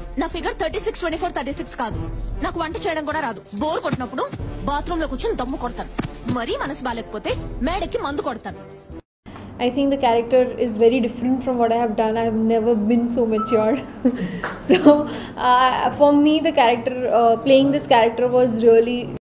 నా ఫిగర్ 36, 24, 36 కాదు. నాకు వంట చేయడం కూడా రాదు. బోర్ కొట్టినప్పుడు బాత్రూమ్ లో కూర్చొని దమ్ము కొడతాను. మరీ మనసు బాలేకపోతే మేడకి మందు కొడతాను. I think the character is very different from what I have done. I have never been so matured. So for me, the character, playing this character was really